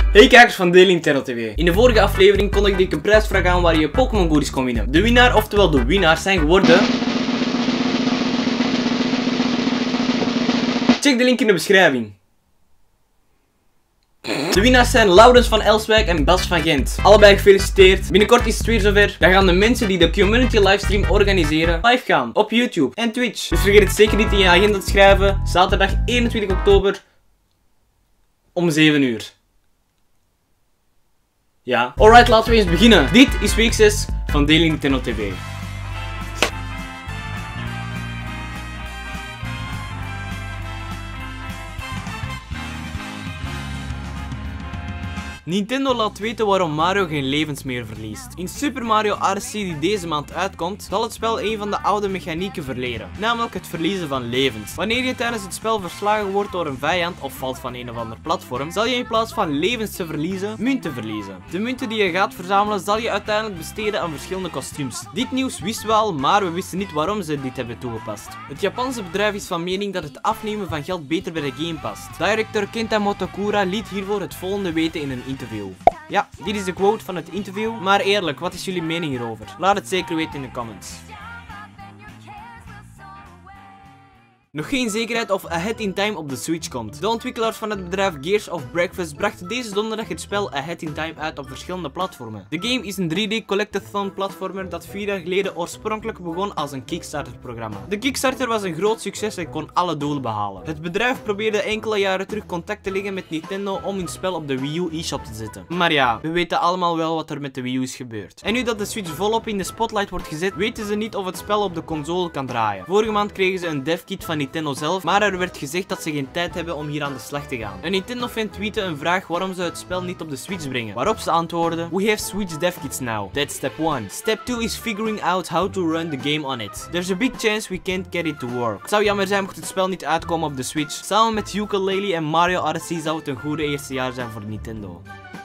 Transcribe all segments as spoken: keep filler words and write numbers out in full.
Hey kijkers van Daily Nintendo T V. In de vorige aflevering kondigde ik een prijsvraag aan waar je Pokémon goodies kon winnen. De winnaar, oftewel de winnaars, zijn geworden... Check de link in de beschrijving. De winnaars zijn Laurens van Elswijk en Bas van Gent. Allebei gefeliciteerd. Binnenkort is het weer zover. Dan gaan de mensen die de community livestream organiseren live gaan op YouTube en Twitch. Dus vergeet het zeker niet in je agenda te schrijven. Zaterdag eenentwintig oktober om zeven uur. Ja. Alright, laten we eens beginnen. Dit is week zes van Daily Nintendo T V. Nintendo laat weten waarom Mario geen levens meer verliest. In Super Mario Odyssey die deze maand uitkomt, zal het spel een van de oude mechanieken verleren. Namelijk het verliezen van levens. Wanneer je tijdens het spel verslagen wordt door een vijand of valt van een of ander platform, zal je in plaats van levens te verliezen, munten verliezen. De munten die je gaat verzamelen zal je uiteindelijk besteden aan verschillende kostuums. Dit nieuws wisten we al, maar we wisten niet waarom ze dit hebben toegepast. Het Japanse bedrijf is van mening dat het afnemen van geld beter bij de game past. Director Kenta Motokura liet hiervoor het volgende weten in een interview. Ja, dit is de quote van het interview. Maar eerlijk, wat is jullie mening hierover? Laat het zeker weten in de comments. Nog geen zekerheid of Ahead in Time op de Switch komt. De ontwikkelaars van het bedrijf Gears of Breakfast brachten deze donderdag het spel Ahead in Time uit op verschillende platformen. De game is een drie D collectathon platformer dat vier jaar geleden oorspronkelijk begon als een Kickstarter programma. De Kickstarter was een groot succes en kon alle doelen behalen. Het bedrijf probeerde enkele jaren terug contact te leggen met Nintendo om hun spel op de Wii U eShop te zetten. Maar ja, we weten allemaal wel wat er met de Wii U is gebeurd. En nu dat de Switch volop in de spotlight wordt gezet, weten ze niet of het spel op de console kan draaien. Vorige maand kregen ze een devkit van Nintendo zelf, maar er werd gezegd dat ze geen tijd hebben om hier aan de slag te gaan. Een Nintendo-fan tweette een vraag waarom ze het spel niet op de Switch brengen, waarop ze antwoordden: We have Switch devkits now. That's step one. Step two is figuring out how to run the game on it. There's a big chance we can't get it to work. Het zou jammer zijn mocht het spel niet uitkomen op de Switch. Samen met Yooka-Laylee en Mario Odyssey zou het een goede eerste jaar zijn voor Nintendo.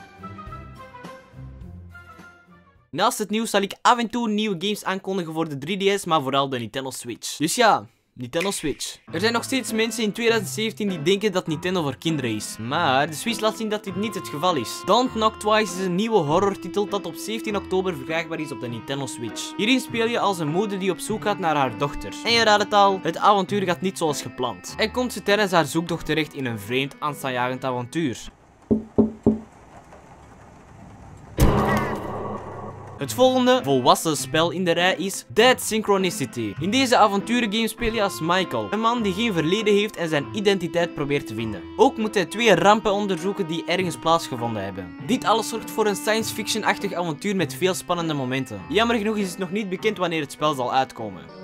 Naast het nieuws zal ik af en toe nieuwe games aankondigen voor de drie D S, maar vooral de Nintendo Switch. Dus ja, Nintendo Switch. Er zijn nog steeds mensen in twintig zeventien die denken dat Nintendo voor kinderen is. Maar de Switch laat zien dat dit niet het geval is. Don't Knock Twice is een nieuwe horrortitel dat op zeventien oktober verkrijgbaar is op de Nintendo Switch. Hierin speel je als een moeder die op zoek gaat naar haar dochter. En je raadt het al, het avontuur gaat niet zoals gepland. En komt ze tijdens haar zoektocht terecht in een vreemd, aanstaanjagend avontuur. Het volgende volwassen spel in de rij is Dead Synchronicity. In deze avonturengame speel je als Michael, een man die geen verleden heeft en zijn identiteit probeert te vinden. Ook moet hij twee rampen onderzoeken die ergens plaatsgevonden hebben. Dit alles zorgt voor een science fiction-achtig avontuur met veel spannende momenten. Jammer genoeg is het nog niet bekend wanneer het spel zal uitkomen.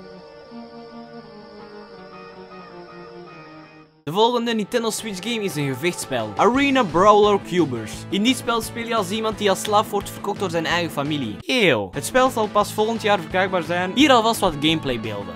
De volgende Nintendo Switch game is een gevechtsspel, Arena Brawler Cubers. In dit spel speel je als iemand die als slaaf wordt verkocht door zijn eigen familie. Eeuw. Het spel zal pas volgend jaar verkrijgbaar zijn. Hier alvast wat gameplaybeelden.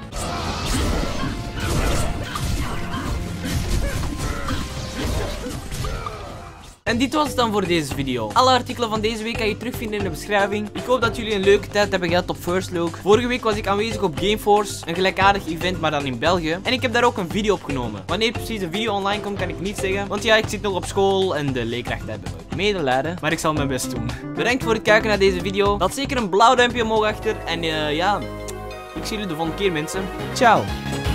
En dit was het dan voor deze video. Alle artikelen van deze week kan je terugvinden in de beschrijving. Ik hoop dat jullie een leuke tijd hebben gehad op First Look. Vorige week was ik aanwezig op Gameforce, een gelijkaardig event maar dan in België. En ik heb daar ook een video opgenomen. Wanneer precies de video online komt kan ik niet zeggen. Want ja, ik zit nog op school en de leerkrachten hebben medelijden. Maar ik zal mijn best doen. Bedankt voor het kijken naar deze video. Laat zeker een blauw duimpje omhoog achter. En uh, ja, ik zie jullie de volgende keer mensen. Ciao.